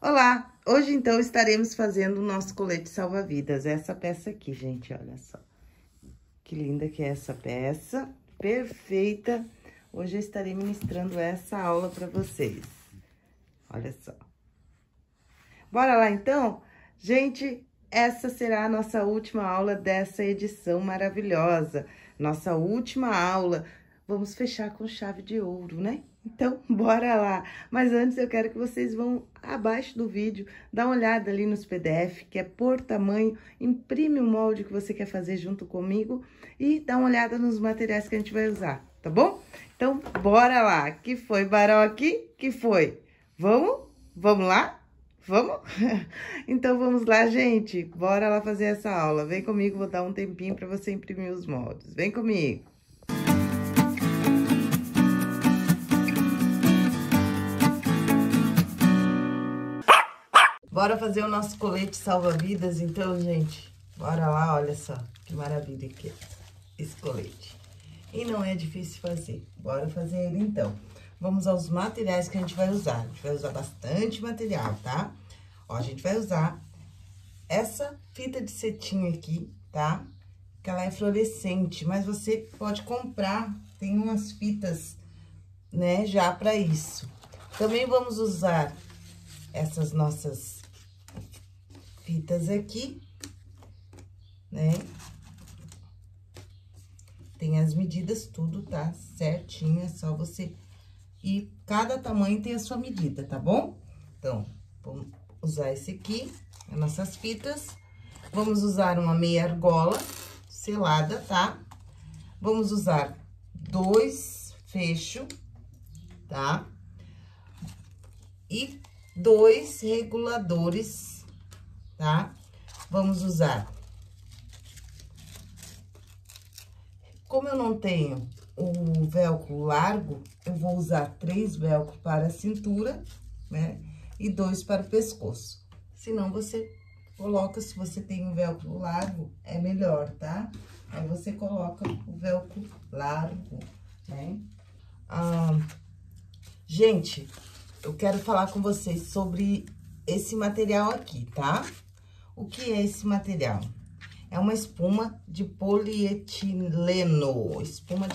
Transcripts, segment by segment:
Olá! Hoje, então, estaremos fazendo o nosso colete salva-vidas. Essa peça aqui, gente, olha só. Que linda que é essa peça. Perfeita. Hoje eu estarei ministrando essa aula para vocês. Olha só. Bora lá, então? Gente, essa será a nossa última aula dessa edição maravilhosa. Nossa última aula. Vamos fechar com chave de ouro, né? Então, bora lá! Mas antes eu quero que vocês vão abaixo do vídeo, dar uma olhada ali nos PDF, que é por tamanho, imprime o molde que você quer fazer junto comigo e dá uma olhada nos materiais que a gente vai usar, tá bom? Então, bora lá! Que foi, Baroque? Que foi? Vamos? Vamos lá? Vamos? Então, vamos lá, gente! Bora lá fazer essa aula. Vem comigo, vou dar um tempinho para você imprimir os moldes. Vem comigo! Bora fazer o nosso colete salva-vidas, então, gente. Bora lá, olha só que maravilha que é esse colete. E não é difícil fazer. Bora fazer ele, então. Vamos aos materiais que a gente vai usar. A gente vai usar bastante material, tá? Ó, a gente vai usar essa fita de cetim aqui, tá? Que ela é fluorescente, mas você pode comprar, tem umas fitas, né, já pra isso. Também vamos usar essas nossas fitas aqui, né? Tem as medidas, tudo tá certinho, é só você... E cada tamanho tem a sua medida, tá bom? Então, vamos usar esse aqui, as nossas fitas. Vamos usar uma meia argola selada, tá? Vamos usar 2 fechos, tá? E 2 reguladores, tá? Vamos usar. Como eu não tenho o velcro largo, eu vou usar 3 velcro para a cintura, né? E 2 para o pescoço. Se não, você coloca, se você tem um velcro largo, é melhor, tá? Aí você coloca o velcro largo, né? Gente, eu quero falar com vocês sobre esse material aqui, tá? O que é esse material? É uma espuma de polietileno,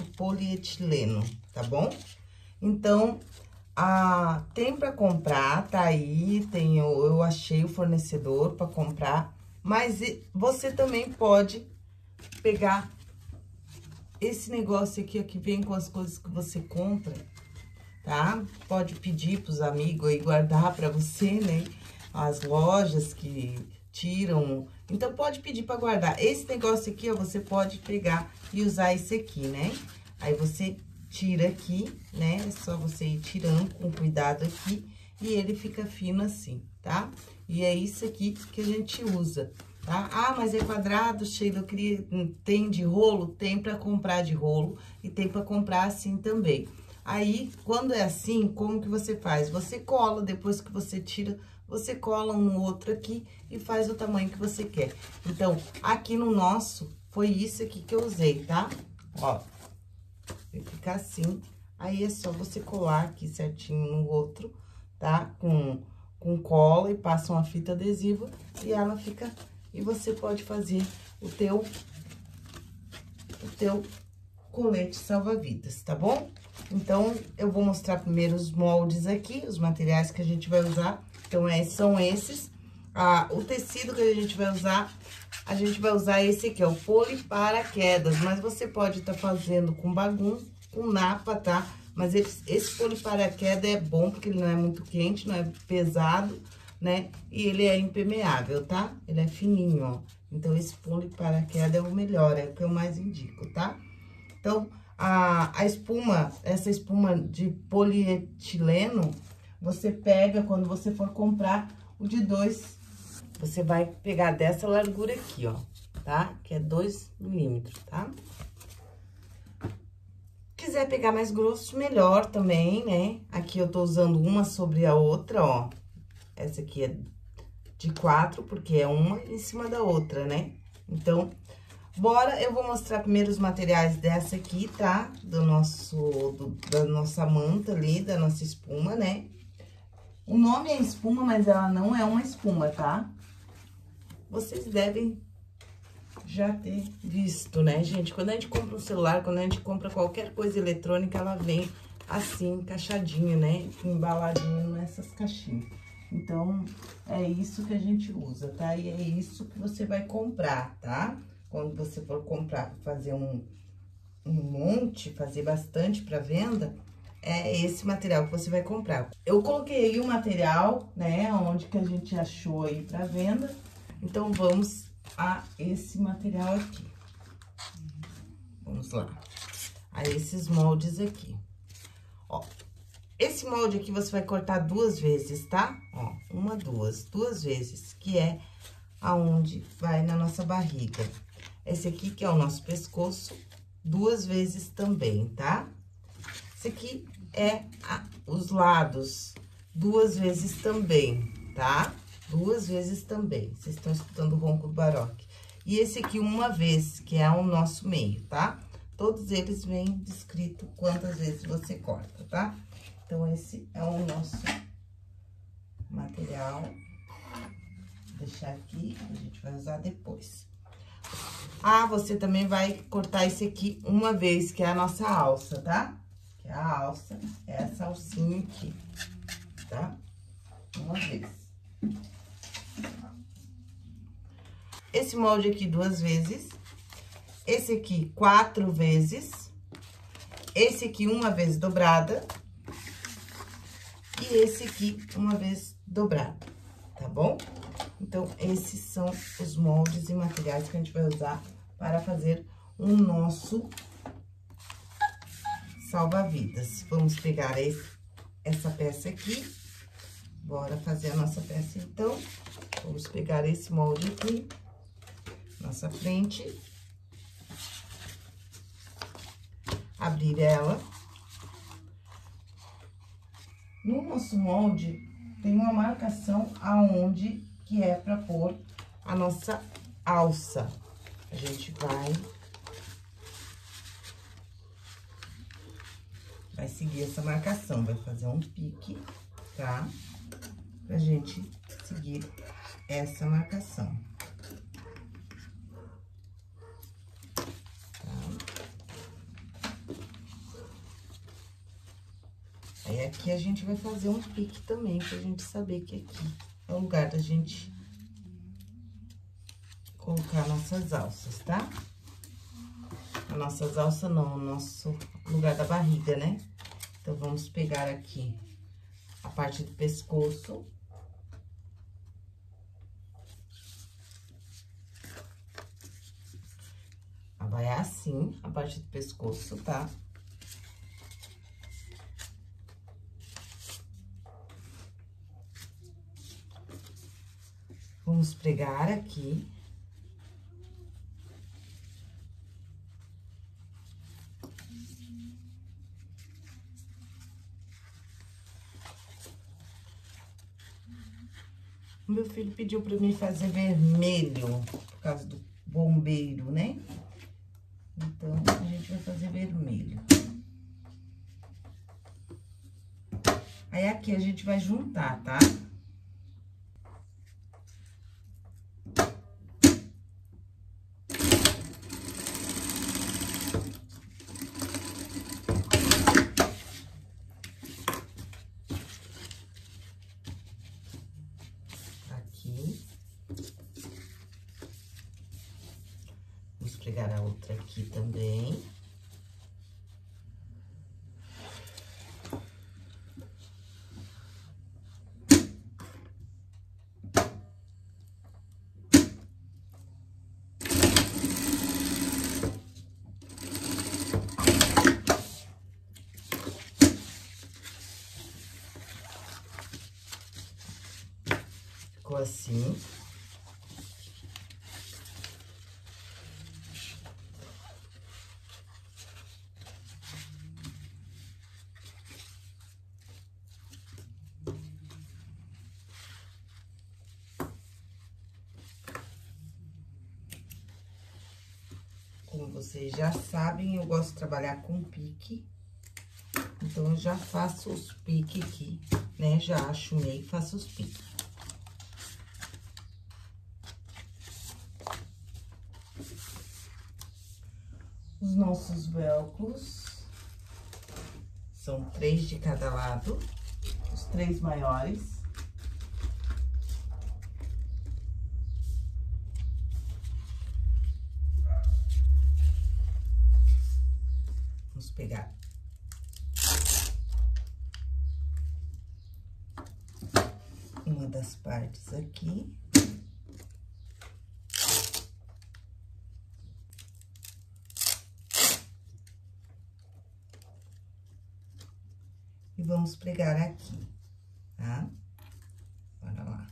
tá bom? Então, tem para comprar, tá aí, eu achei o fornecedor para comprar, mas você também pode pegar esse negócio aqui, ó, que vem com as coisas que você compra, tá? Pode pedir pros amigos aí guardar para você, né? As lojas que tiram, então pode pedir para guardar. Esse negócio aqui, ó, você pode pegar e usar esse aqui, né? Aí você tira aqui, né? É só você ir tirando com cuidado aqui e ele fica fino assim, tá? E é isso aqui que a gente usa, tá? Ah, mas é quadrado, Sheila, eu queria... Tem de rolo? Tem para comprar de rolo e tem para comprar assim também. Aí, quando é assim, como que você faz? Você cola, depois que você tira, você cola um no outro aqui e faz o tamanho que você quer. Então, aqui no nosso, foi isso aqui que eu usei, tá? Ó, vai ficar assim. Aí, é só você colar aqui certinho no outro, tá? Com cola e passa uma fita adesiva e ela fica... E você pode fazer o teu colete salva-vidas, tá bom? Então, eu vou mostrar primeiro os moldes aqui, os materiais que a gente vai usar. Então, são esses. O tecido que a gente vai usar esse aqui, ó, o poliparaquedas. Mas você pode estar fazendo com bagum, com napa, tá? Mas esse poliparaquedas é bom, porque ele não é muito quente, não é pesado, né? E ele é impermeável, tá? Ele é fininho, ó. Então, esse poliparaquedas é o melhor, é o que eu mais indico, tá? Então, essa espuma de polietileno, você pega, quando você for comprar o de 2, você vai pegar dessa largura aqui, ó, tá? Que é 2 milímetros, tá? Quiser pegar mais grosso, melhor também, né? Aqui eu tô usando uma sobre a outra, ó. Essa aqui é de 4, porque é uma em cima da outra, né? Então... Bora, eu vou mostrar primeiro os materiais dessa aqui, tá? Da nossa manta ali, da nossa espuma, né? O nome é espuma, mas ela não é uma espuma, tá? Vocês devem já ter visto, né, gente? Quando a gente compra um celular, quando a gente compra qualquer coisa eletrônica, ela vem assim, encaixadinho, né? Embaladinho nessas caixinhas. Então, é isso que a gente usa, tá? E é isso que você vai comprar, tá? Quando você for comprar, fazer um monte, fazer bastante para venda, é esse material que você vai comprar. Eu coloquei aí o material, né, onde que a gente achou aí para venda. Então, vamos a esse material aqui. Vamos lá. A esses moldes aqui. Ó, esse molde aqui você vai cortar 2 vezes, tá? Ó, 1, 2 vezes, que é aonde vai na nossa barriga. Esse aqui que é o nosso pescoço, 2 vezes também, tá? Esse aqui é os lados, 2 vezes também, tá? 2 vezes também. Vocês estão escutando o ronco do Baroque. E esse aqui 1 vez, que é o nosso meio, tá? Todos eles vêm descrito quantas vezes você corta, tá? Então, esse é o nosso material. Vou deixar aqui, a gente vai usar depois. Ah, você também vai cortar esse aqui 1 vez, que é a nossa alça, tá? Que é a alça, é essa alcinha aqui, tá? 1 vez. Esse molde aqui 2 vezes. Esse aqui 4 vezes. Esse aqui 1 vez dobrada. E esse aqui 1 vez dobrada, tá bom? Então, esses são os moldes e materiais que a gente vai usar para fazer o nosso salva-vidas. Vamos pegar essa peça aqui. Bora fazer a nossa peça, então. Vamos pegar esse molde aqui, nossa frente. Abrir ela. No nosso molde, tem uma marcação aonde que é pra pôr a nossa alça. A gente vai seguir essa marcação, vai fazer um pique, tá? Pra gente seguir essa marcação. Aí, aqui a gente vai fazer um pique também, pra gente saber que aqui é o lugar da gente colocar nossas alças, tá? As nossas alças não, o nosso lugar da barriga, né? Então, vamos pegar aqui a parte do pescoço. Vai assim, a parte do pescoço, tá? Vamos pregar aqui. O meu filho pediu pra mim fazer vermelho, por causa do bombeiro, né? Então, a gente vai fazer vermelho. Aí, aqui a gente vai juntar, tá? Pegar a outra aqui também. Ficou assim. Como vocês já sabem, eu gosto de trabalhar com pique. Então, eu já faço os piques aqui, né? Já acho o meio e faço os piques. Os nossos velcros são 3 de cada lado, os 3 maiores. Vamos pegar uma das partes aqui. E vamos pregar aqui, tá? Bora lá.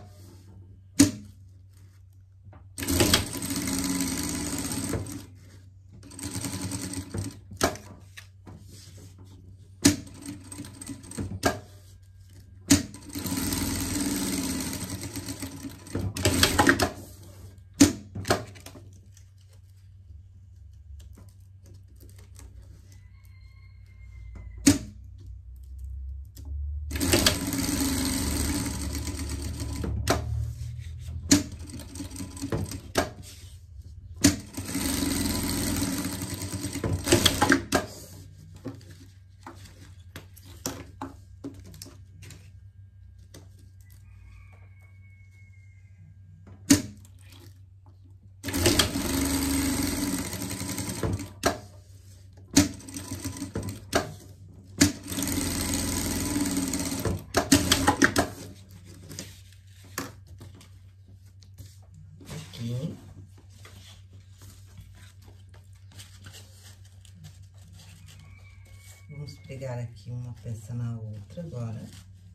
Aqui. Vamos pregar aqui uma peça na outra agora.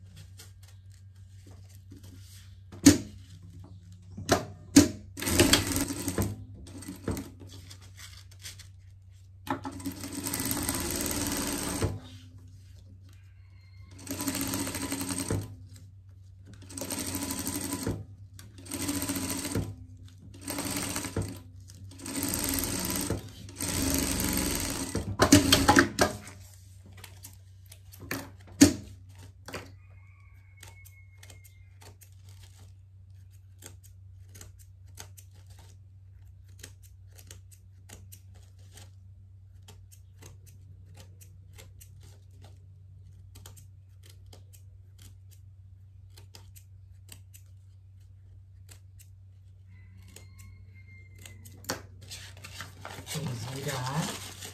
Vamos virar.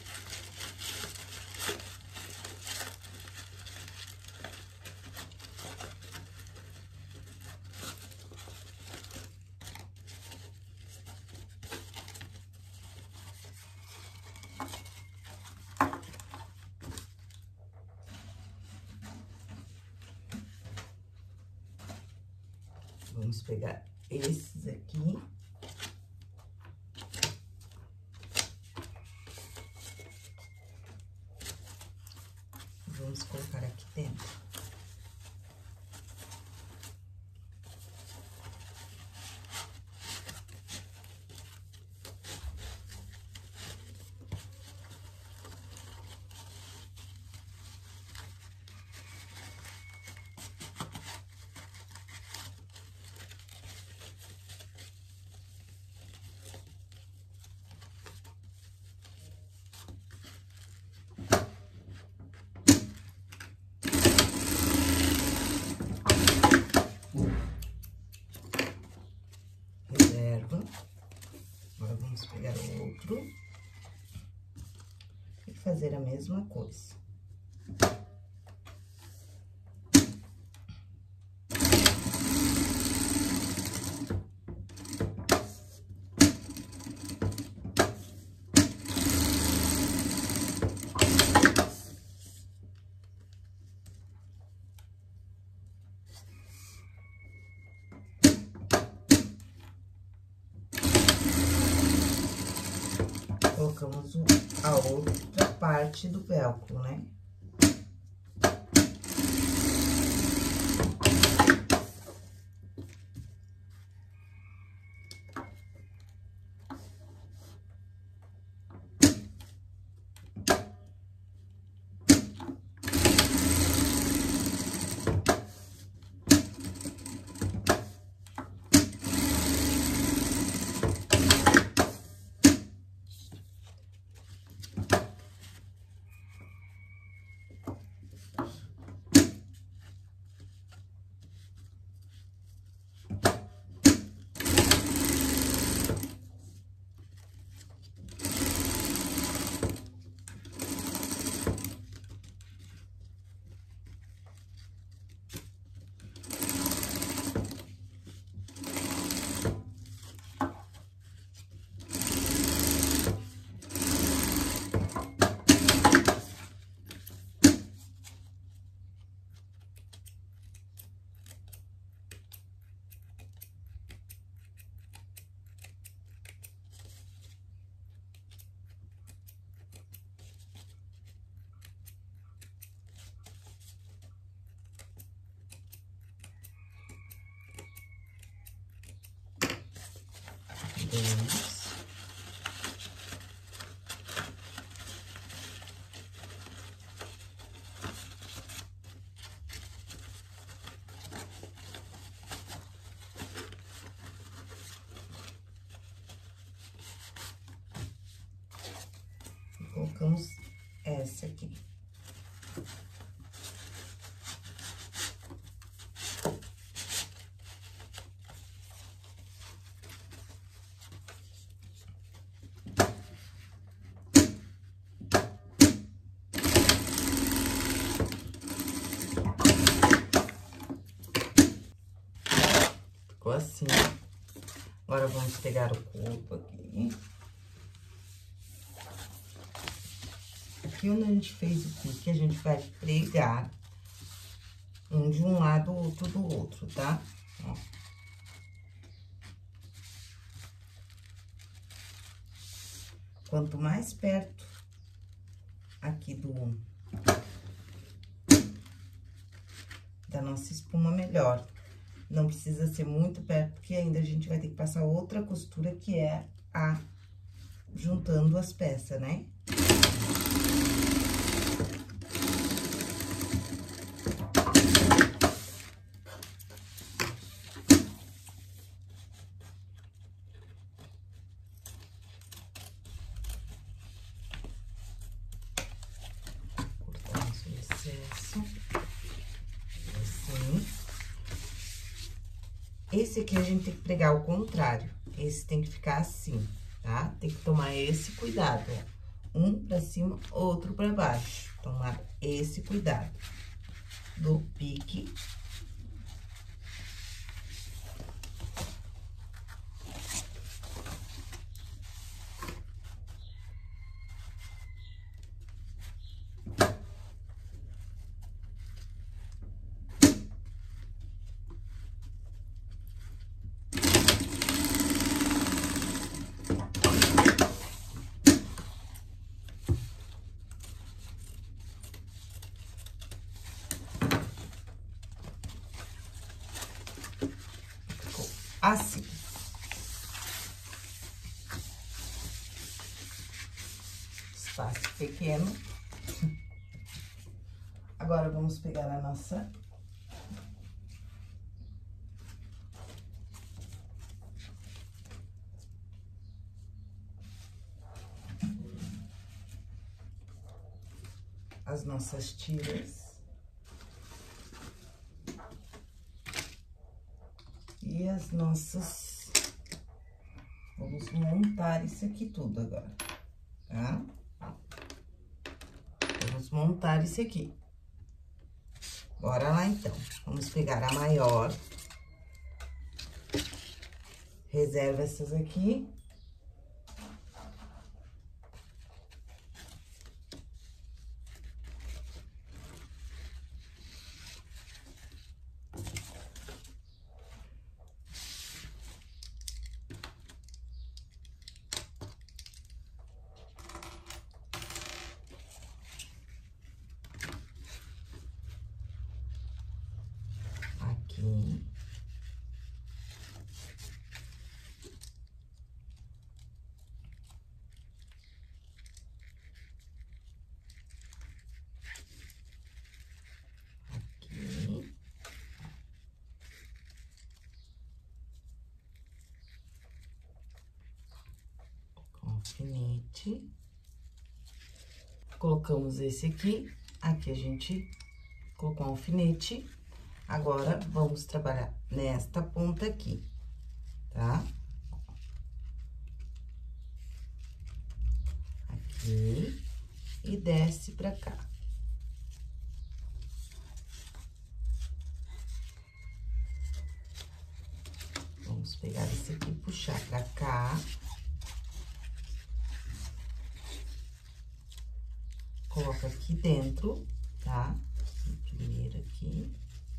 Vamos pegar esses aqui. Vamos colocar aqui dentro. Reserva. Agora, vamos pegar o outro e fazer a mesma coisa. Colocamos a outra parte do velcro, né? 2. Colocamos essa aqui. Ficou assim. Agora, vamos pegar o corpo aqui. Aqui onde a gente fez o pique, a gente vai pregar um de um lado, outro do outro, tá? Ó. Quanto mais perto aqui da nossa espuma, melhor. Não precisa ser muito perto, porque ainda a gente vai ter que passar outra costura, que é a juntando as peças, né? Cortamos o excesso. Assim. Esse aqui a gente tem que pregar ao contrário. Esse tem que ficar assim, tá? Tem que tomar esse cuidado, ó. Um pra cima, outro pra baixo. Tomar esse cuidado do pique. Assim. Espaço pequeno. Agora, vamos pegar a nossa... as nossas tiras. E as nossas... Vamos montar isso aqui tudo agora, tá? Vamos montar isso aqui. Bora lá, então. Vamos pegar a maior. Reserva essas aqui. Aqui. Aqui. Com alfinete. Colocamos esse aqui. Aqui a gente colocou um alfinete. Agora, vamos trabalhar nesta ponta aqui, tá? Aqui, e desce pra cá. Vamos pegar esse aqui e puxar pra cá. Coloca aqui dentro, tá? Primeiro aqui.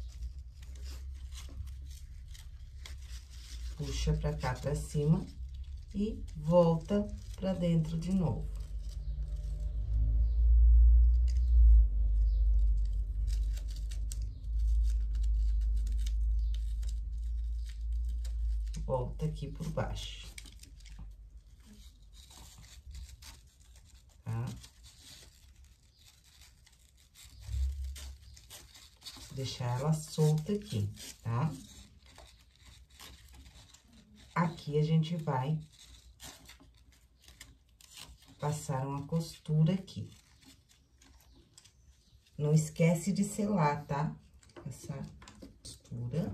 Puxa pra cá, pra cima, e volta pra dentro de novo. Volta aqui por baixo. tá? Deixar ela solta aqui, tá? Aqui a gente vai passar uma costura aqui. Não esquece de selar, tá? Passar costura.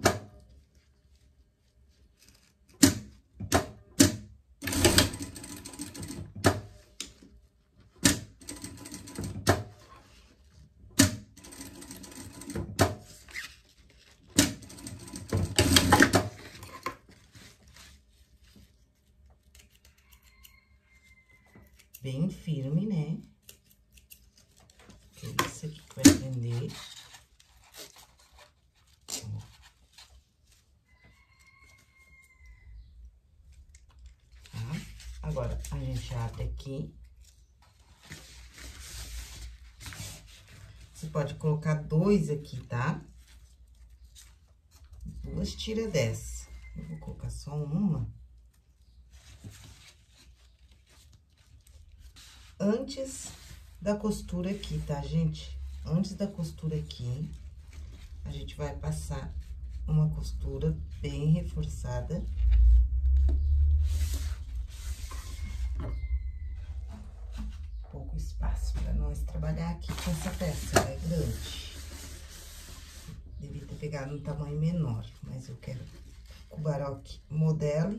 Bem firme, né? Que é isso aqui que vai prender. Tá? Agora, a gente abre aqui. Você pode colocar 2 aqui, tá? 2 tiras dessa. Eu vou colocar só uma. Antes da costura aqui, tá, gente? Antes da costura aqui, a gente vai passar uma costura bem reforçada. Pouco espaço para nós trabalhar aqui com essa peça, ela é grande. Devia ter pegado um tamanho menor, mas eu quero que o Baroque modele.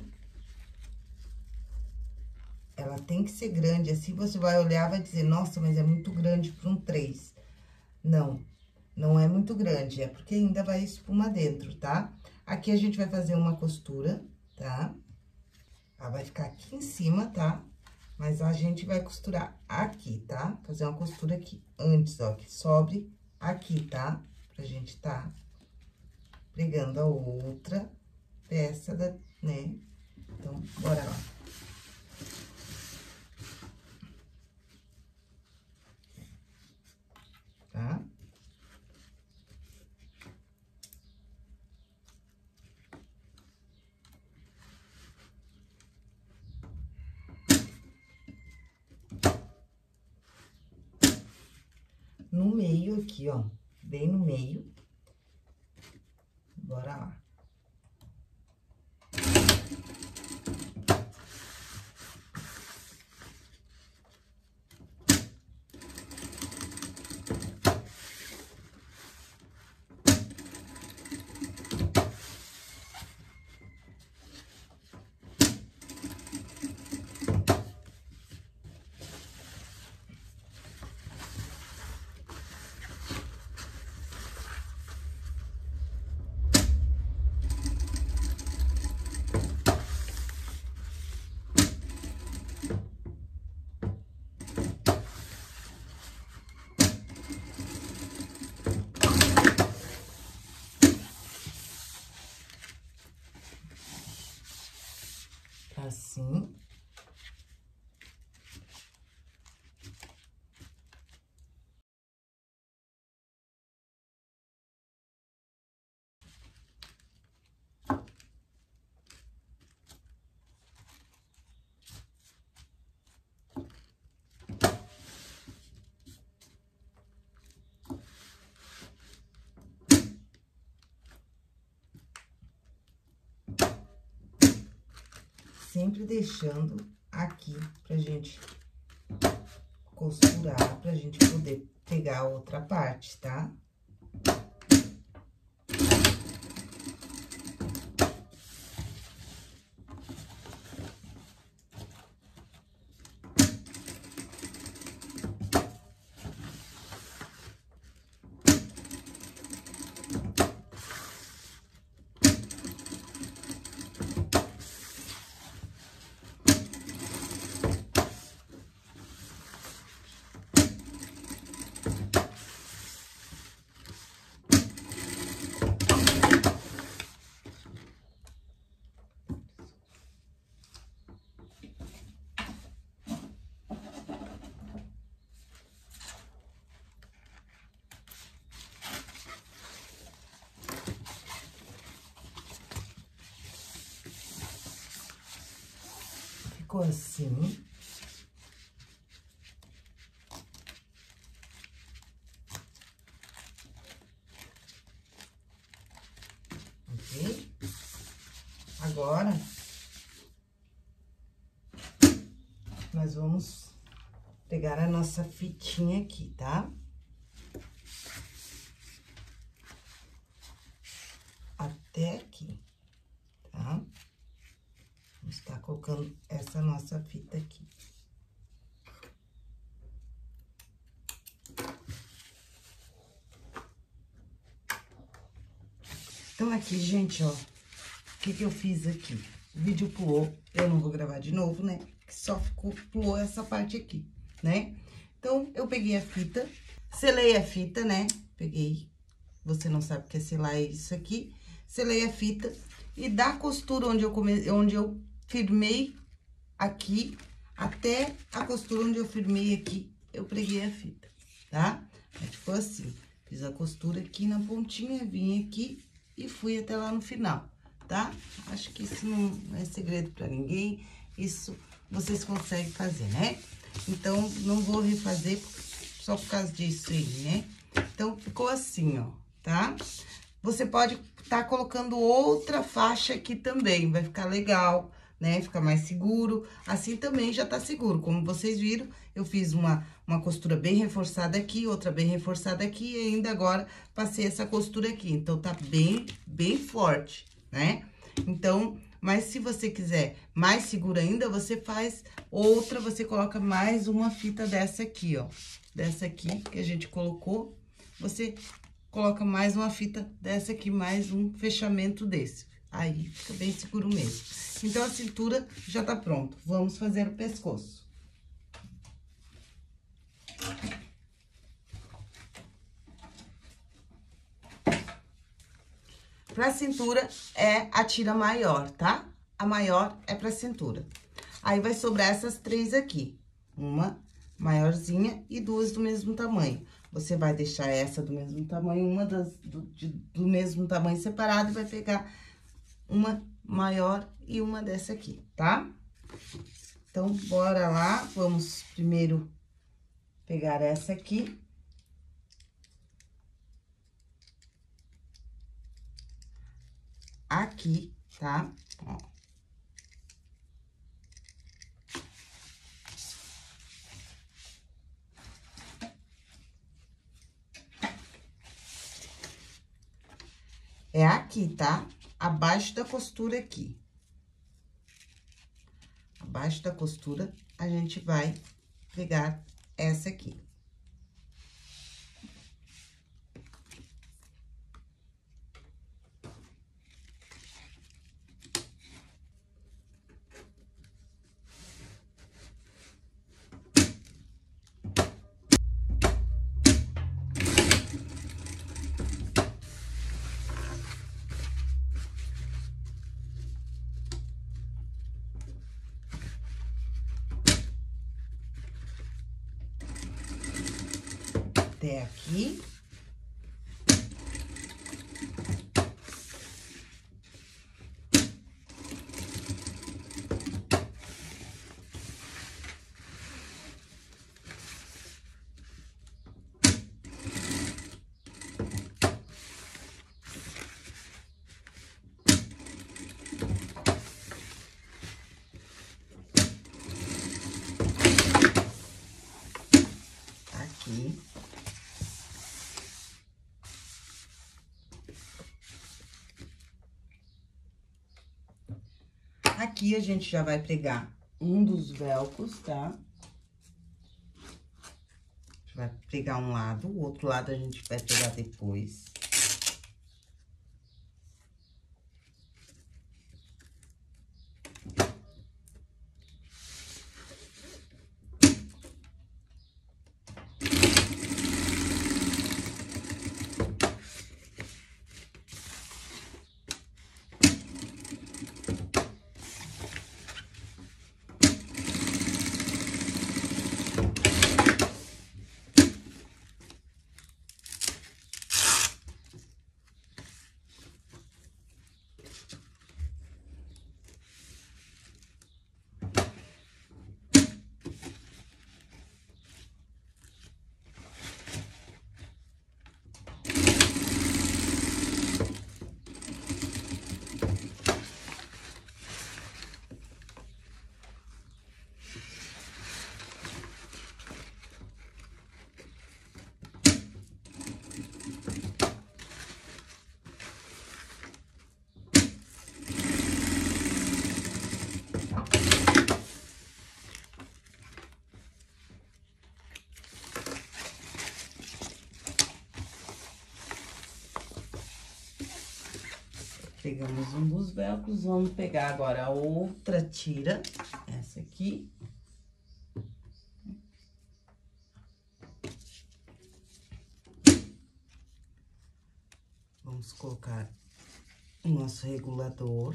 Ela tem que ser grande, assim você vai olhar e vai dizer, nossa, mas é muito grande para um 3. Não, não é muito grande, é porque ainda vai espuma dentro, tá? Aqui a gente vai fazer uma costura, tá? Ela vai ficar aqui em cima, tá? Mas a gente vai costurar aqui, tá? Fazer uma costura aqui, antes, ó, que sobre aqui, tá? Pra gente tá pregando a outra peça da, né? Então, bora lá. Tá? No meio aqui, ó, bem no meio. Bora lá. Assim. Sempre deixando aqui pra gente costurar, pra gente poder pegar a outra parte, tá? Ficou assim. agora, nós vamos pegar a nossa fitinha aqui, tá? Até aqui, tá? Vamos estar colocando essa nossa fita aqui. Então, aqui, gente, ó, o que eu fiz aqui? O vídeo pulou, eu não vou gravar de novo, né? Só pulou essa parte aqui, né? Então, eu peguei a fita, selei a fita, né? Peguei, você não sabe o que é selar, é isso aqui. Selei a fita e da costura onde eu firmei aqui, até a costura onde eu firmei aqui, eu preguei a fita, tá? Aí, ficou assim, fiz a costura aqui na pontinha, vim aqui e fui até lá no final, tá? Acho que isso não é segredo pra ninguém, isso vocês conseguem fazer, né? Então, não vou refazer só por causa disso aí, né? Então, ficou assim, ó, tá? Você pode tá colocando outra faixa aqui também, vai ficar legal, né? Fica mais seguro, assim também já tá seguro. Como vocês viram, eu fiz uma costura bem reforçada aqui, outra bem reforçada aqui, e ainda agora passei essa costura aqui. Então, tá bem forte, né? Então, mas se você quiser mais seguro ainda, você faz outra, você coloca mais uma fita dessa aqui, ó. Dessa aqui que a gente colocou, você coloca mais uma fita dessa aqui, mais um fechamento desse. Aí, fica bem seguro mesmo. Então, a cintura já tá pronta. Vamos fazer o pescoço. Pra cintura, é a tira maior, tá? A maior é pra cintura. Aí, vai sobrar essas três aqui. Uma maiorzinha e duas do mesmo tamanho. Você vai deixar essa do mesmo tamanho, uma do mesmo tamanho separado, e vai pegar uma maior e uma dessa aqui, tá? Então, bora lá. Vamos primeiro pegar essa aqui. Aqui, tá? Ó. É aqui, tá? Abaixo da costura aqui. Abaixo da costura, a gente vai pegar essa aqui. Até aqui. Aqui. Aqui, a gente já vai pregar um dos velcros, tá? Vai pregar um lado, o outro lado a gente vai pregar depois. Pegamos um dos velcros, vamos pegar agora a outra tira, essa aqui. Vamos colocar o nosso regulador.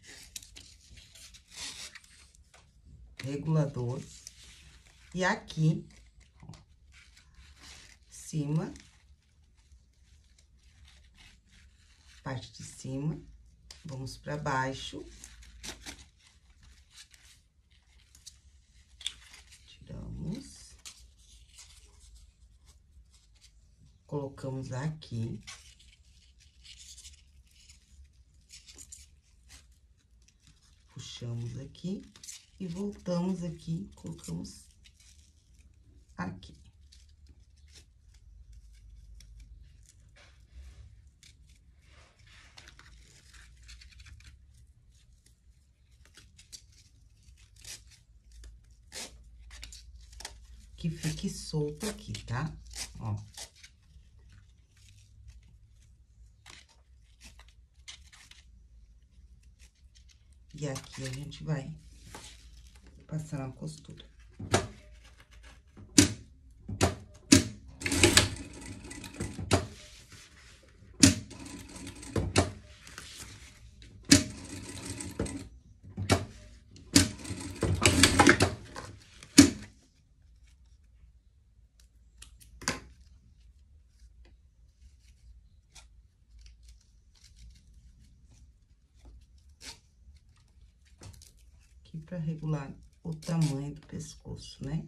E aqui, ó, cima, parte de cima, vamos pra baixo. Tiramos. Colocamos aqui. Puxamos aqui e voltamos aqui, colocamos aqui. Que fique solto aqui, tá? Ó. E aqui a gente vai passar uma costura. Aqui pra regular o tamanho do pescoço, né?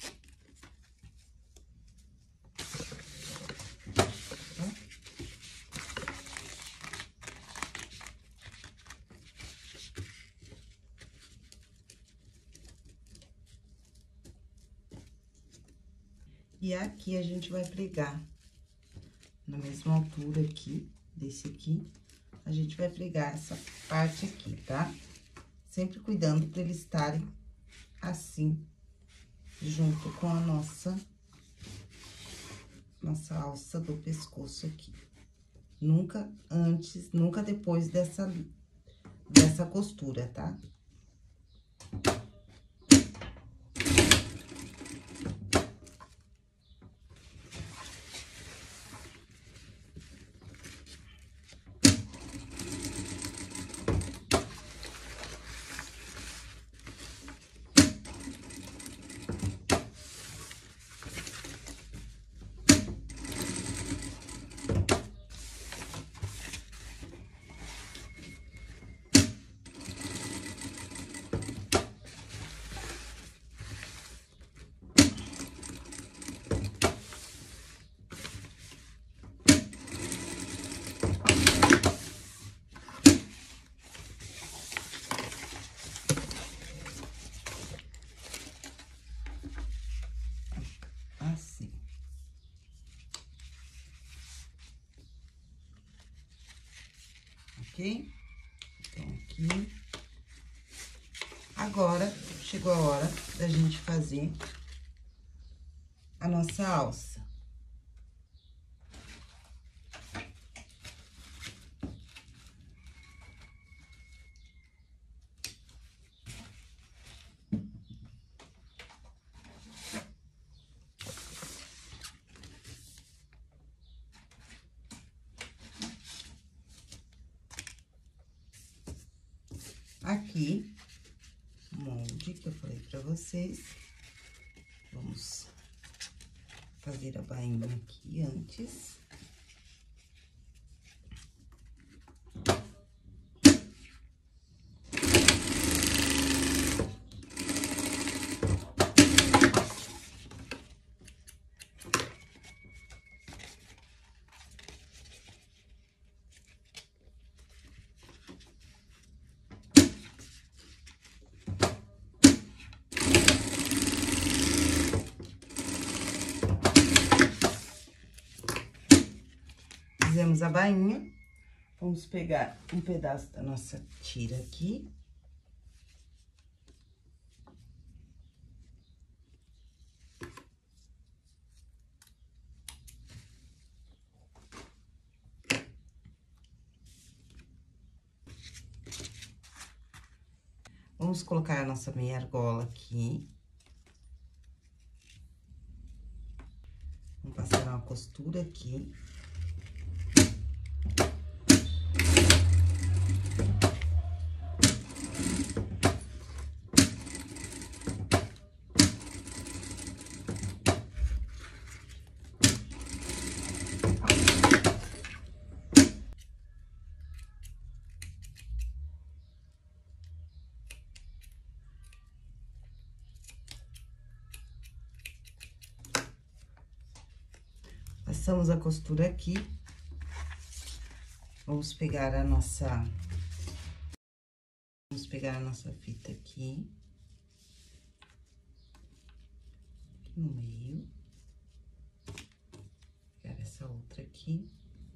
E aqui a gente vai pregar na mesma altura aqui, desse aqui, a gente vai pregar essa parte aqui, tá? Sempre cuidando pra eles estarem assim, junto com a nossa alça do pescoço aqui. Nunca antes, nunca depois dessa costura, tá? Assim. Ok? Então, aqui. Agora, chegou a hora da gente fazer a nossa alça. Aqui, o molde que eu falei pra vocês. Vamos fazer a bainha aqui antes. Fizemos a bainha, vamos pegar um pedaço da nossa tira aqui. Vamos colocar a nossa meia argola aqui. Vamos passar uma costura aqui. Passamos a costura aqui. Vamos pegar a nossa fita aqui no meio. Pegar essa outra aqui.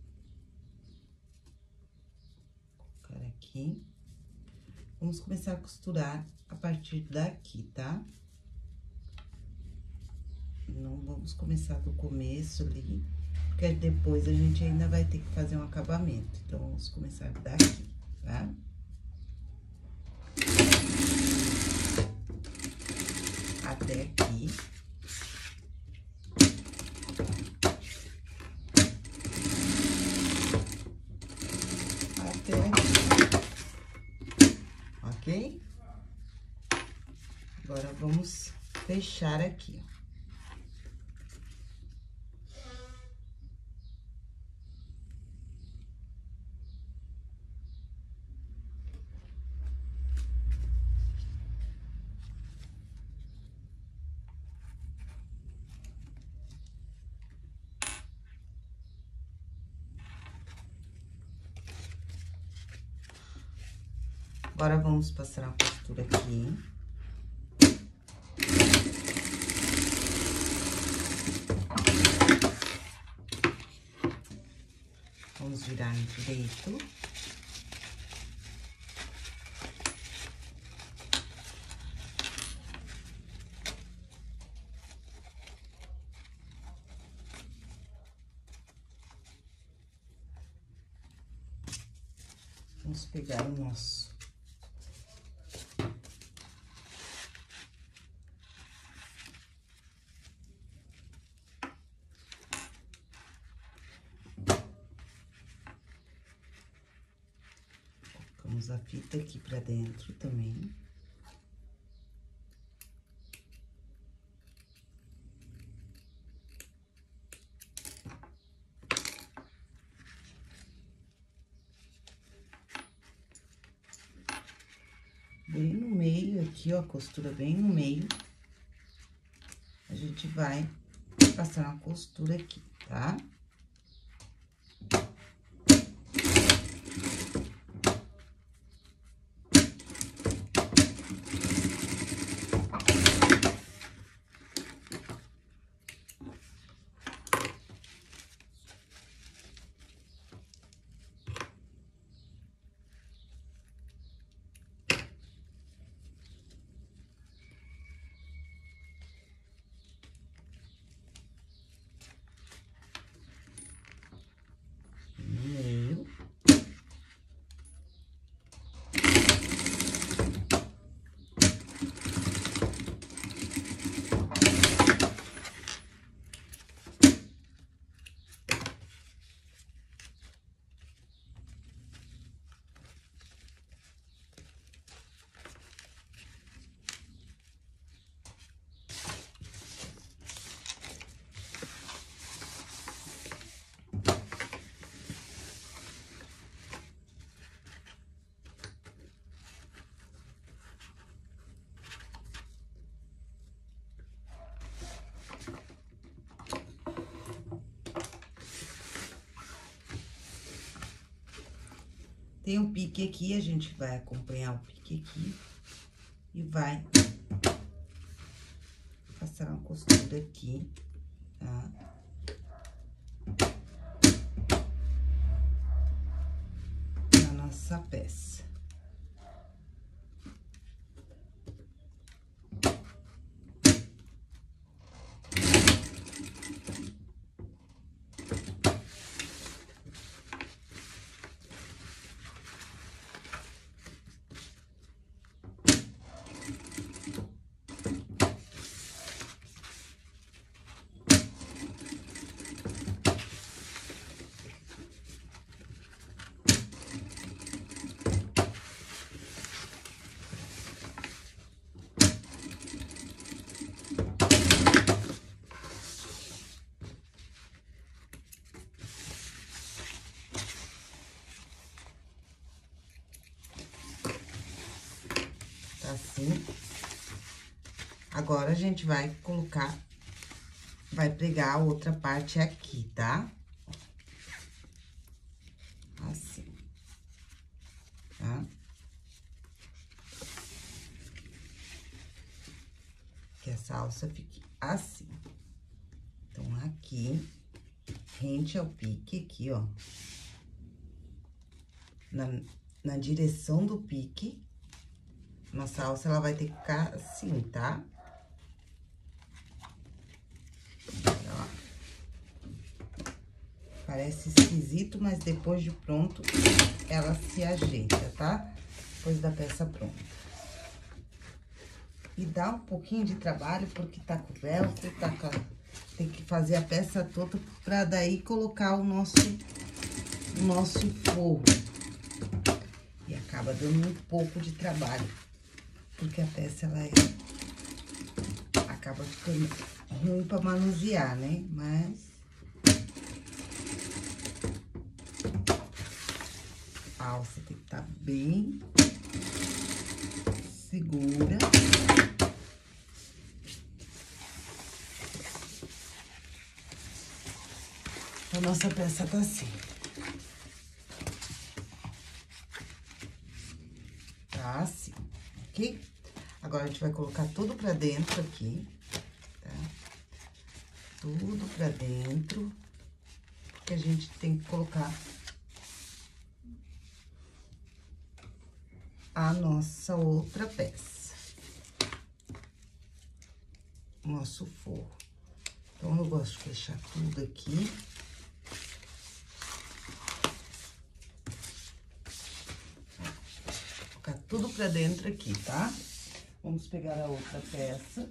Colocar aqui. Vamos começar a costurar a partir daqui, tá? Não vamos começar do começo ali, porque depois a gente ainda vai ter que fazer um acabamento. Então, vamos começar daqui, tá? Até aqui. Até aqui. Ok? Agora, vamos fechar aqui, ó. Agora, vamos passar a costura aqui. Vamos virar no direito. Vamos pegar o nosso... Colocamos a fita aqui pra dentro também. Bem no meio aqui, ó, a costura bem no meio. A gente vai passar uma costura aqui, tá? No meio. Tem um pique aqui, a gente vai acompanhar o pique aqui e vai passar uma costura aqui, tá? Na nossa peça. assim. Agora, a gente vai colocar, vai pregar a outra parte aqui, tá? Assim. Tá? Que essa alça fique assim. Então, aqui, rente ao pique, aqui, ó. Na direção do pique, nossa alça, ela vai ter que ficar assim, tá? Olha lá. Parece esquisito, mas depois de pronto, ela se ajeita, tá? Depois da peça pronta. E dá um pouquinho de trabalho, porque tá com velcro, tá com... Tem que fazer a peça toda pra daí colocar o nosso forro. E acaba dando um pouco de trabalho, porque a peça, ela acaba ficando ruim pra manusear, né? Mas a alça tem que estar bem segura. A nossa peça tá assim. Tá assim, ok? Agora, a gente vai colocar tudo pra dentro aqui, tá? Tudo pra dentro, porque a gente tem que colocar a nossa outra peça. Nosso forro. Então, eu gosto de fechar tudo aqui. Colocar tudo pra dentro aqui, tá? Vamos pegar a outra peça.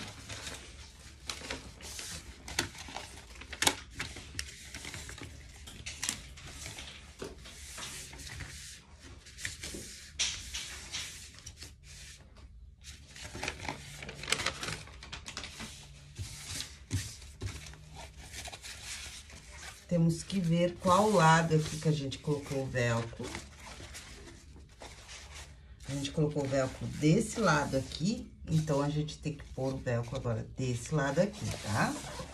Temos que ver qual lado aqui que a gente colocou o velcro. A gente colocou o velcro desse lado aqui, então, a gente tem que pôr o velcro agora desse lado aqui, tá?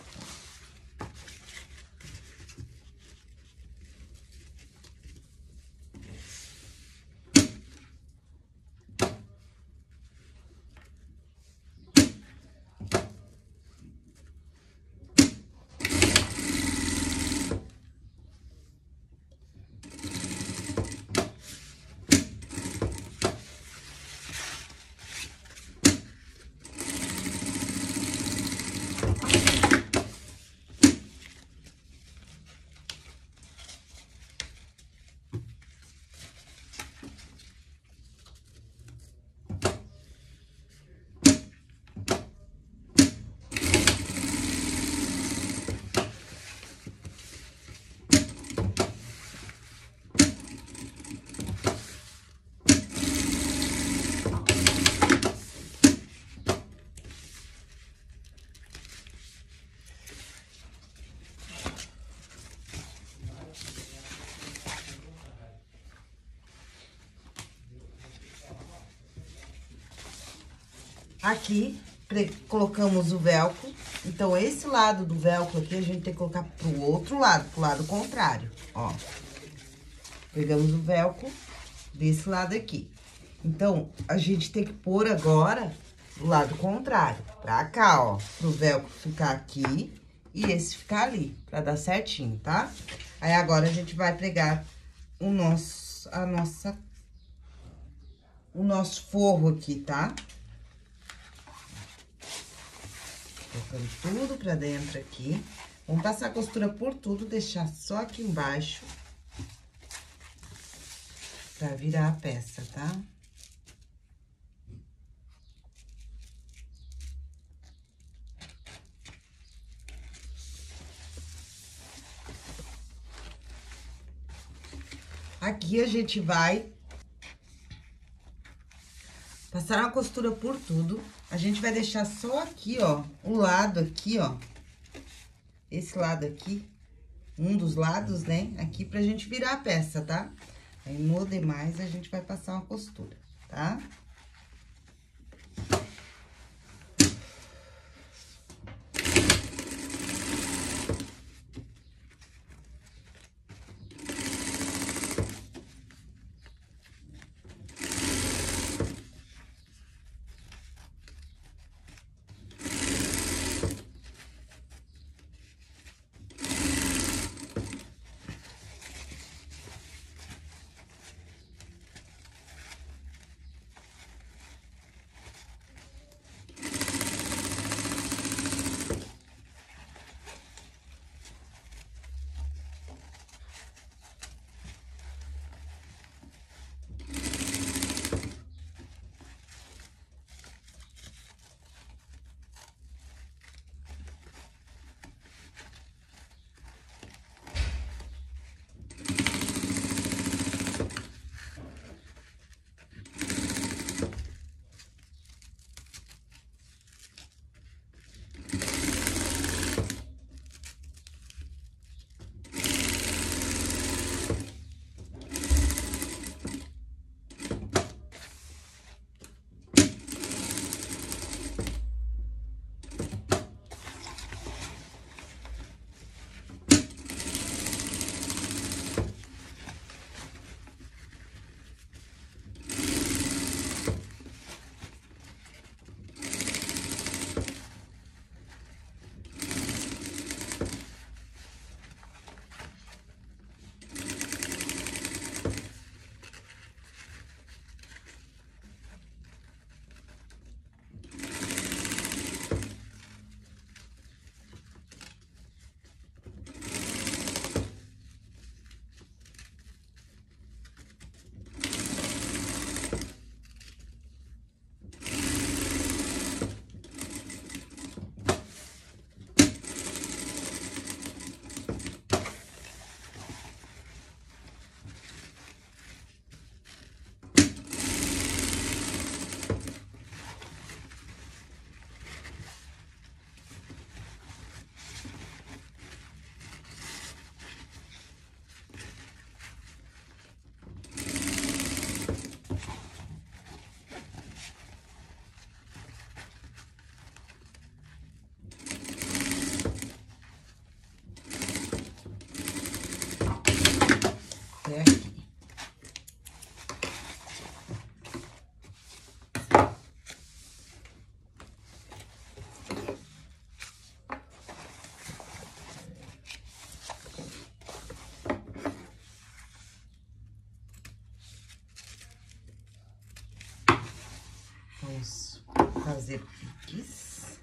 Aqui, colocamos o velcro. Então, esse lado do velcro aqui, a gente tem que colocar pro outro lado, pro lado contrário, ó. Pegamos o velcro desse lado aqui. Então, a gente tem que pôr agora do lado contrário, pra cá, ó. Pro velcro ficar aqui e esse ficar ali, pra dar certinho, tá? Aí, agora, a gente vai pregar o nosso forro aqui, tá? Colocando tudo pra dentro aqui. Vamos passar a costura por tudo, deixar só aqui embaixo. Pra virar a peça, tá? Aqui a gente vai passar uma costura por tudo. A gente vai deixar só aqui, ó, o lado aqui, ó. Esse lado aqui, um dos lados, né? Aqui pra gente virar a peça, tá? Aí, no demais, a gente vai passar uma costura, tá? Vamos fazer piques.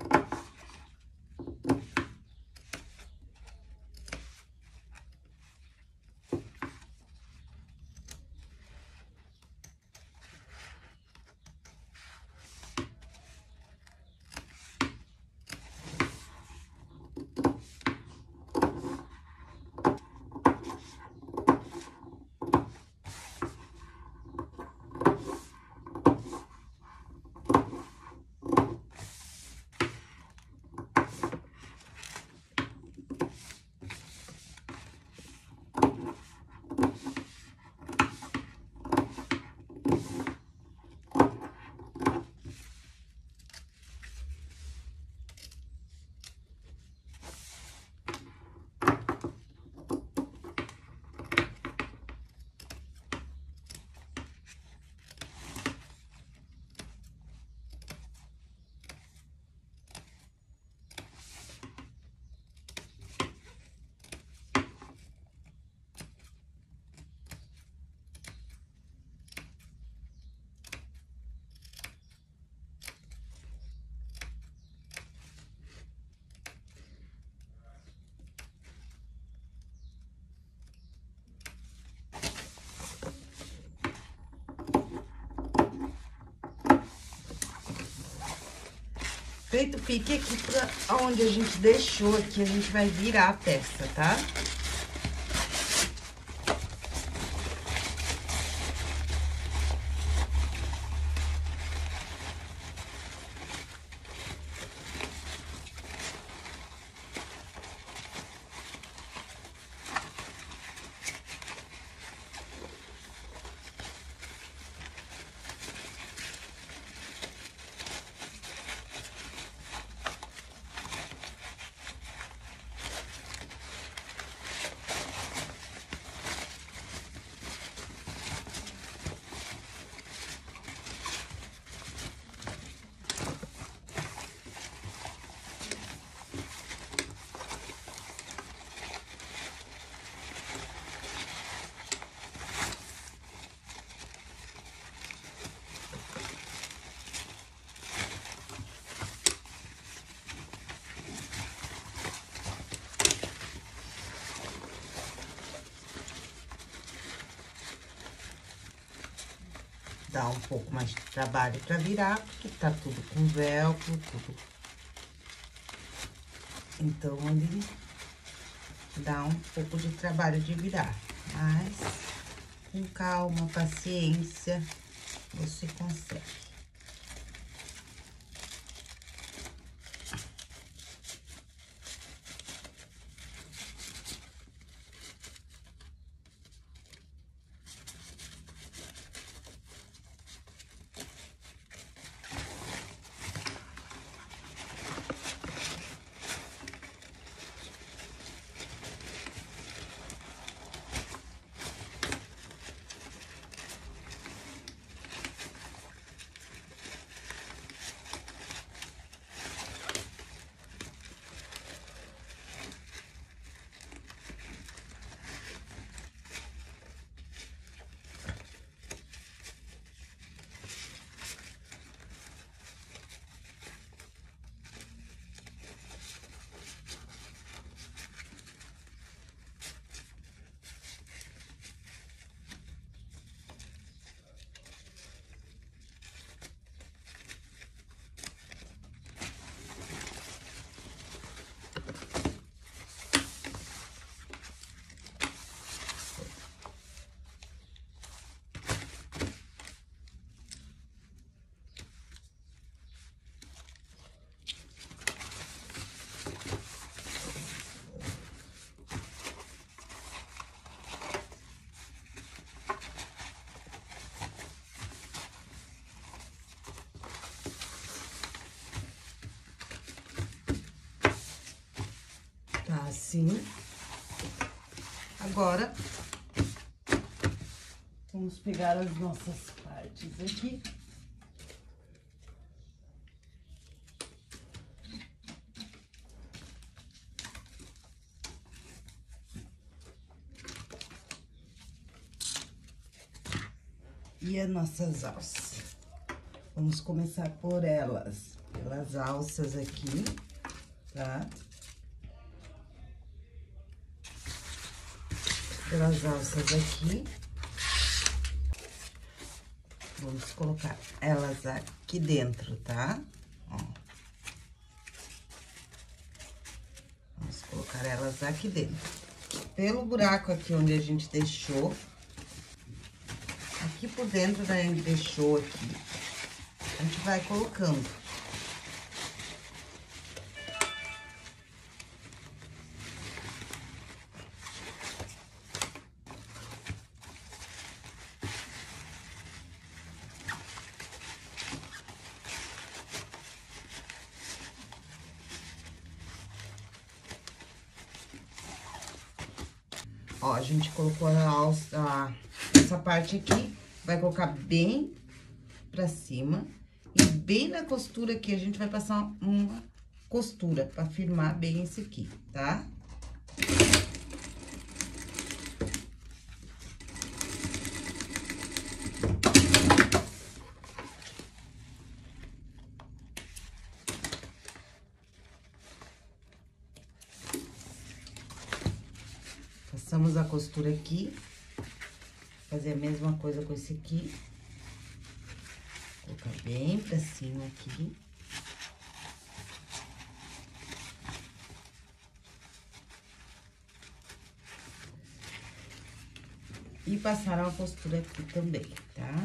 Feito o pique aqui pra onde a gente deixou aqui, a gente vai virar a peça, tá? Dá um pouco mais de trabalho pra virar, porque tá tudo com velcro, tudo. Então, ele dá um pouco de trabalho de virar, mas com calma, paciência, você consegue. Tá assim. Agora, vamos pegar as nossas partes aqui. E as nossas alças. Vamos começar por elas, pelas alças aqui, tá? Pelas alças aqui. Vamos colocar elas aqui dentro, tá? Ó. Vamos colocar elas aqui dentro. Pelo buraco aqui onde a gente deixou, aqui por dentro da gente deixou aqui, a gente vai colocando. Ó, a gente colocou a alça, essa parte aqui, vai colocar bem pra cima. E bem na costura aqui, a gente vai passar uma costura pra firmar bem esse aqui, tá? Passamos a costura aqui, fazer a mesma coisa com esse aqui. Colocar bem pra cima aqui. E passar uma costura aqui também, tá?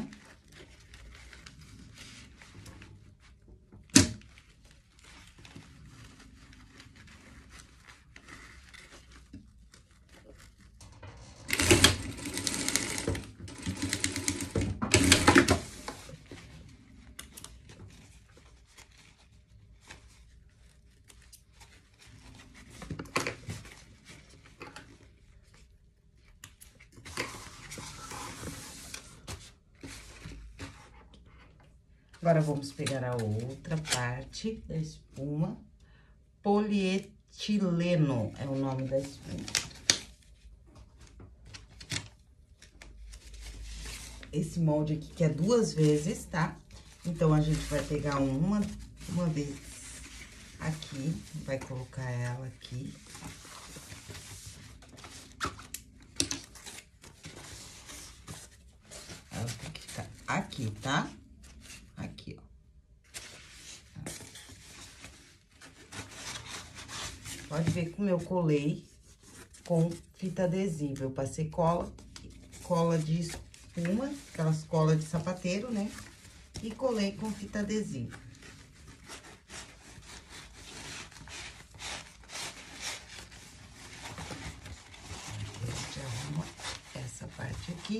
Agora, vamos pegar a outra parte da espuma. Polietileno é o nome da espuma. Esse molde aqui que é 2 vezes, tá? Então, a gente vai pegar uma vez aqui, vai colocar ela aqui. Ela tem que ficar aqui, tá? Aqui, ó. Pode ver como eu colei com fita adesiva. Eu passei cola de espuma, aquelas colas de sapateiro, né? E colei com fita adesiva. A gente arruma essa parte aqui.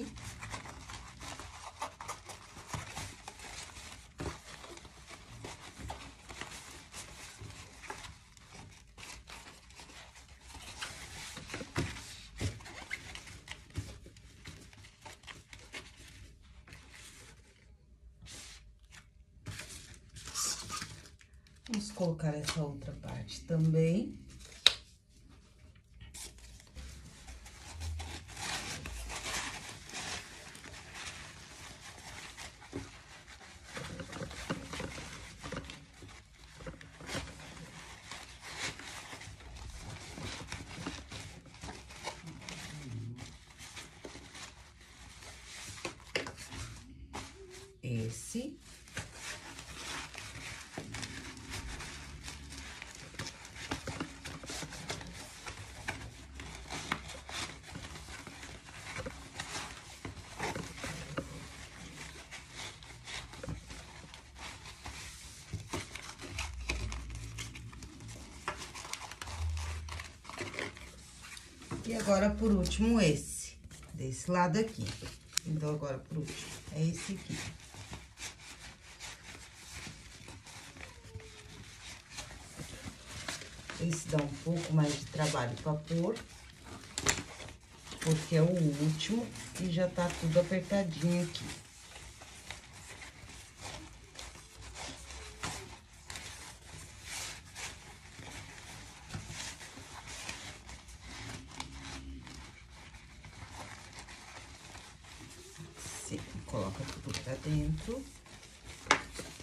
Vamos colocar essa outra parte também. Esse. E agora, por último, esse, desse lado aqui. Então, agora, por último, é esse aqui. Esse dá um pouco mais de trabalho pra pôr, porque é o último e já tá tudo apertadinho aqui. Coloca tudo pra dentro.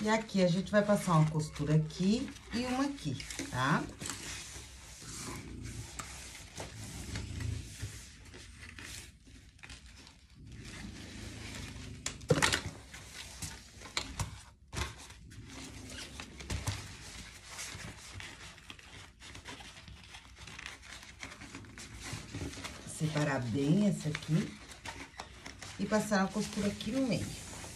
E aqui, a gente vai passar uma costura aqui e uma aqui, tá? Separar bem essa aqui e passar a costura aqui no meio.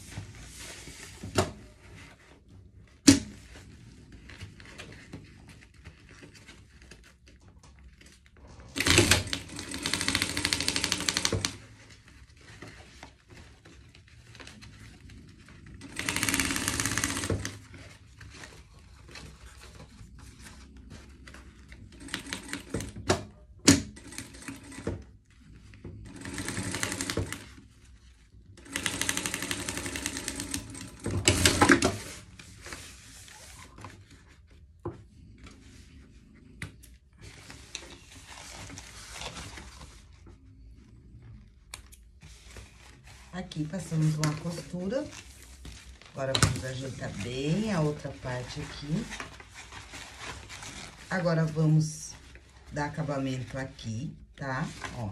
Aqui, passamos uma costura. Agora, vamos ajeitar bem a outra parte aqui. Agora, vamos dar acabamento aqui, tá? Ó.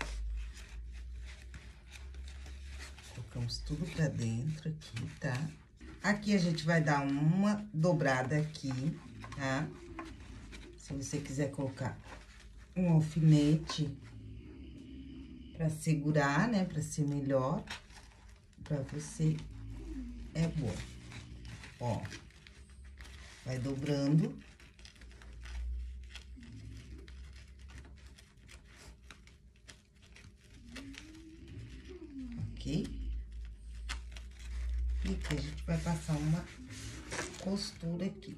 Colocamos tudo pra dentro aqui, tá? Aqui, a gente vai dar uma dobrada aqui, tá? Se você quiser colocar um alfinete pra segurar, né? Pra ser melhor. Pra você, é bom. Ó. Vai dobrando. Ok? E aqui a gente vai passar uma costura aqui.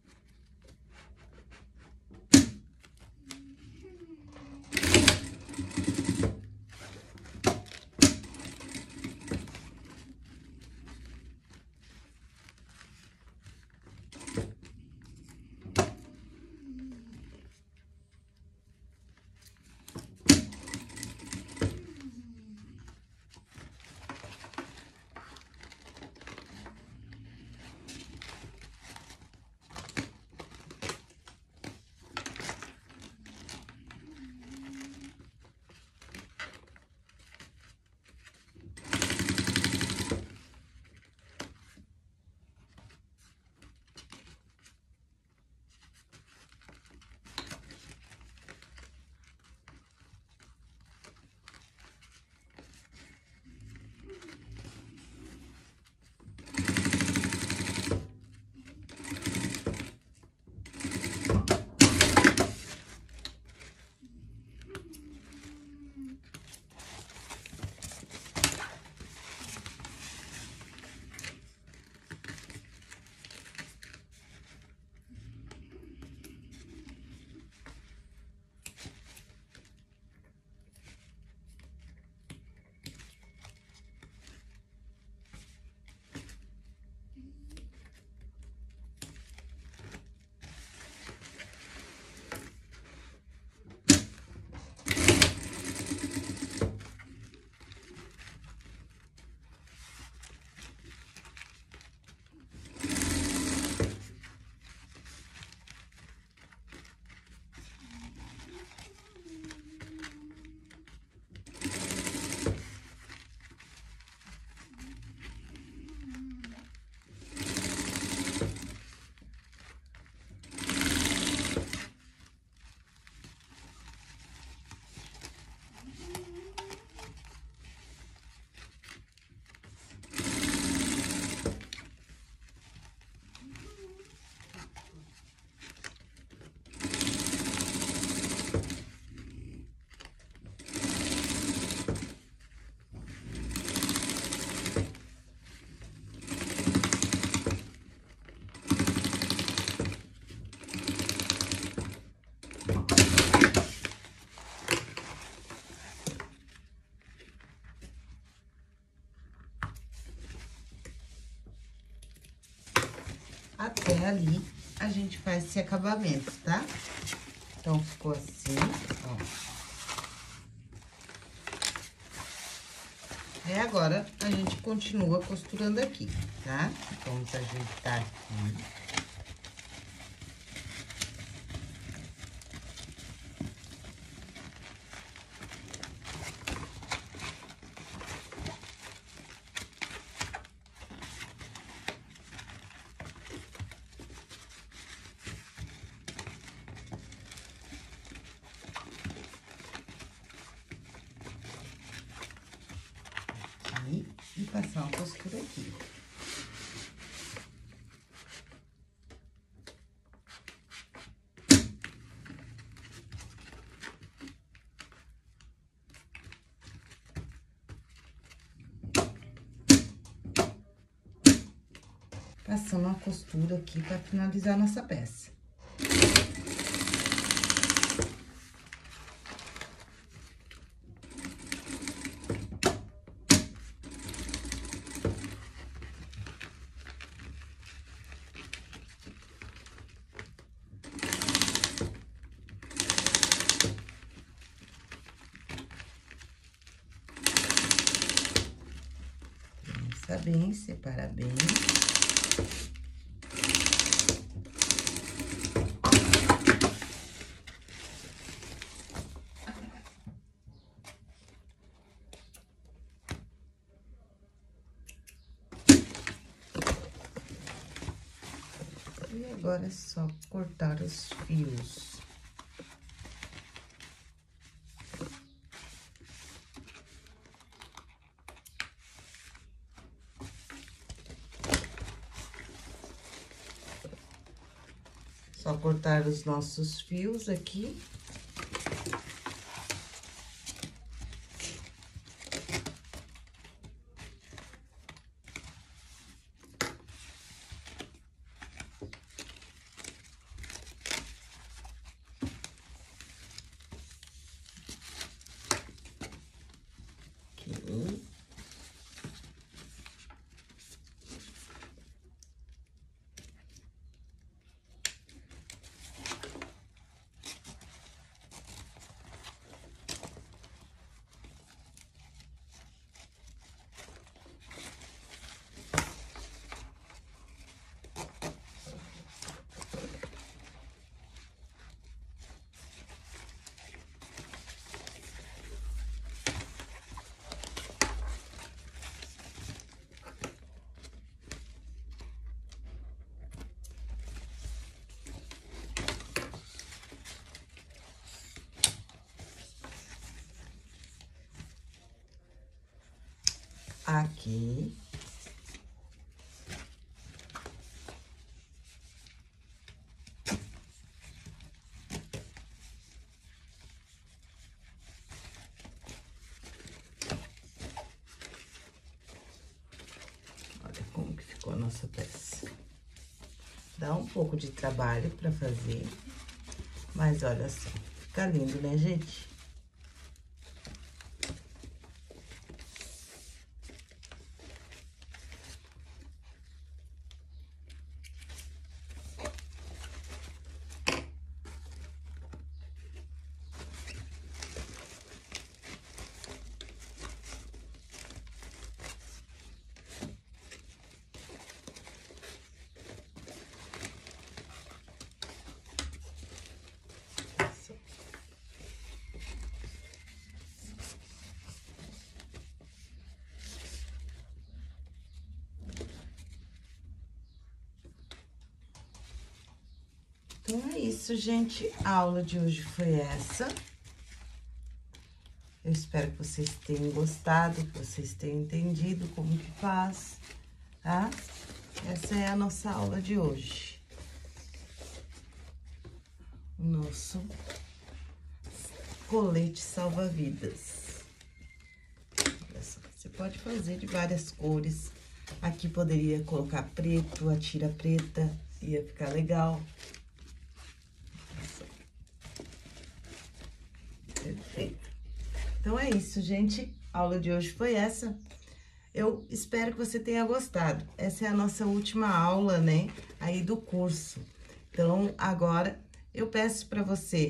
Até ali, a gente faz esse acabamento, tá? Então, ficou assim, ó. Aí, agora, a gente continua costurando aqui, tá? Vamos ajeitar aqui. E passar uma costura aqui. Passando uma costura aqui para finalizar nossa peça. Pensa bem, separa bem. E agora é só cortar os fios. Só cortar os nossos fios aqui. Aqui. Olha como que ficou a nossa peça. Dá um pouco de trabalho pra fazer, mas olha só, fica lindo, né, gente? Então, é isso, gente. A aula de hoje foi essa. Eu espero que vocês tenham gostado, que vocês tenham entendido como que faz, tá? Essa é a nossa aula de hoje. O nosso colete salva-vidas. Olha só, você pode fazer de várias cores. Aqui poderia colocar preto, a tira preta, ia ficar legal. Perfeito. Então, é isso, gente. A aula de hoje foi essa. Eu espero que você tenha gostado. Essa é a nossa última aula, né, aí do curso. Então, agora, eu peço para você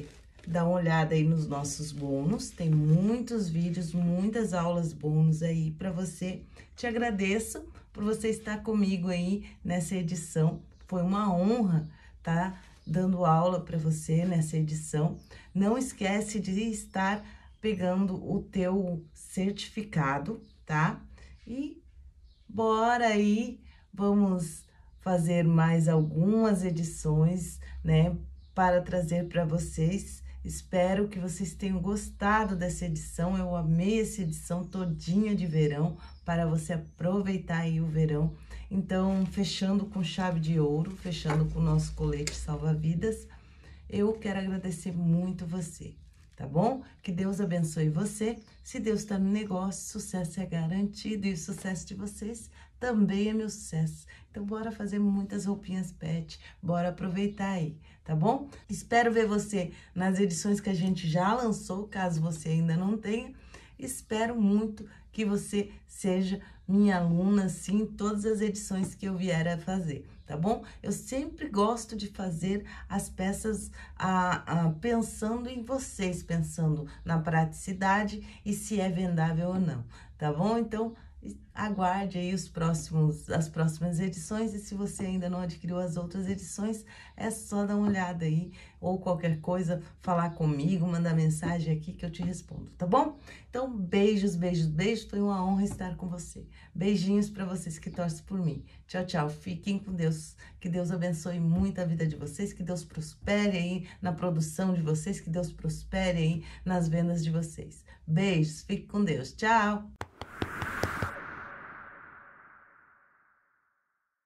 dá uma olhada aí nos nossos bônus. Tem muitos vídeos, muitas aulas bônus aí pra você. Te agradeço por você estar comigo aí nessa edição. Foi uma honra, tá? Dando aula pra você nessa edição. Não esquece de estar pegando o teu certificado, tá? E bora aí, vamos fazer mais algumas edições, né, para trazer para vocês. Espero que vocês tenham gostado dessa edição. Eu amei essa edição todinha de verão, para você aproveitar aí o verão. Então, fechando com chave de ouro, fechando com o nosso colete salva-vidas, eu quero agradecer muito você, tá bom? Que Deus abençoe você. Se Deus está no negócio, sucesso é garantido e o sucesso de vocês também é meu sucesso. Então, bora fazer muitas roupinhas pet, bora aproveitar aí, tá bom? Espero ver você nas edições que a gente já lançou, caso você ainda não tenha. Espero muito que você seja minha aluna, sim, em todas as edições que eu vier a fazer, tá bom? Eu sempre gosto de fazer as peças pensando em vocês, pensando na praticidade e se é vendável ou não, tá bom? Então, aguarde aí as próximas edições, e se você ainda não adquiriu as outras edições, é só dar uma olhada aí, ou qualquer coisa, falar comigo, mandar mensagem aqui que eu te respondo, tá bom? Então, beijos, beijos, beijos, foi uma honra estar com você. Beijinhos para vocês que torcem por mim. Tchau, tchau, fiquem com Deus, que Deus abençoe muito a vida de vocês, que Deus prospere aí na produção de vocês, que Deus prospere aí nas vendas de vocês. Beijos, fique com Deus, tchau!